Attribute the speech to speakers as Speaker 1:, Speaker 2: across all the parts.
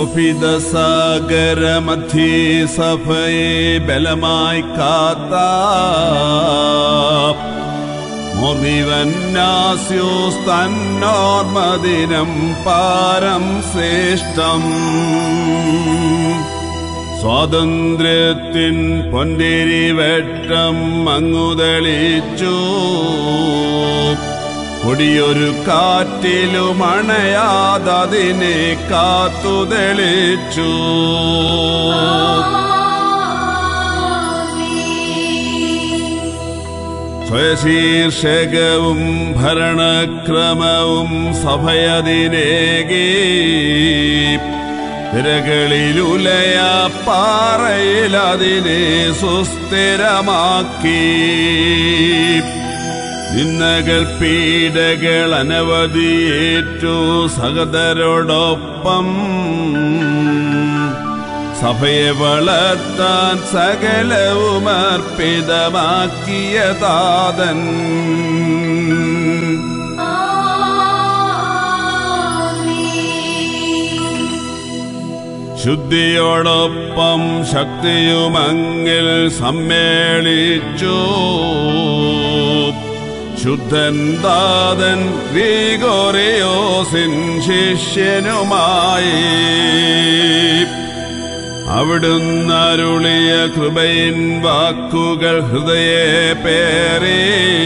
Speaker 1: സുഭിതസാഗരമധ്യേ സഭയെ ബലമായി കാത്ത മോർവിവന്നാസ്യോസ് തന്നോർമദിനം പാരം ശ്രേഷ്ഠം സ്വാതന്ത്ര്യത്തിൻ പൊന്തിരി വെട്ടം അങ്ങുതെളിച്ചു കൊടിയൊരു കാറ്റിലും അണയാതതിനെ കാത്തുതെളിച്ചു സ്വശീർഷകവും ഭരണക്രമവും സഭയതിനേകി തിരകളിലുലയ പാറയിലതിനെ സുസ്ഥിരമാക്കി നിന്ദകൾ പീഡകൾ അനവധിയേറ്റു സഹോദരോടൊപ്പം സഭയെ വളർത്താൻ സകലവും അർപ്പിതമാക്കിയ താതൻ ശുദ്ധിയോടൊപ്പം ശക്തിയുമങ്ങിൽ സമ്മേളിച്ചു ശുദ്ധൻ താതൻ ഗ്രിഗോറിയോസിൻ ശിഷ്യനുമായി അവിടുന്ന് അരുളിയ കൃപയിൻ വാക്കുകൾ ഹൃദയെ പേറി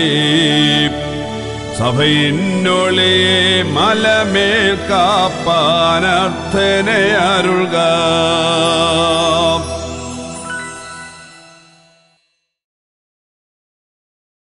Speaker 1: സഭയിന്നൊളിയെ മലമേൽ കാപ്പാനർത്ഥനെ അരുൾക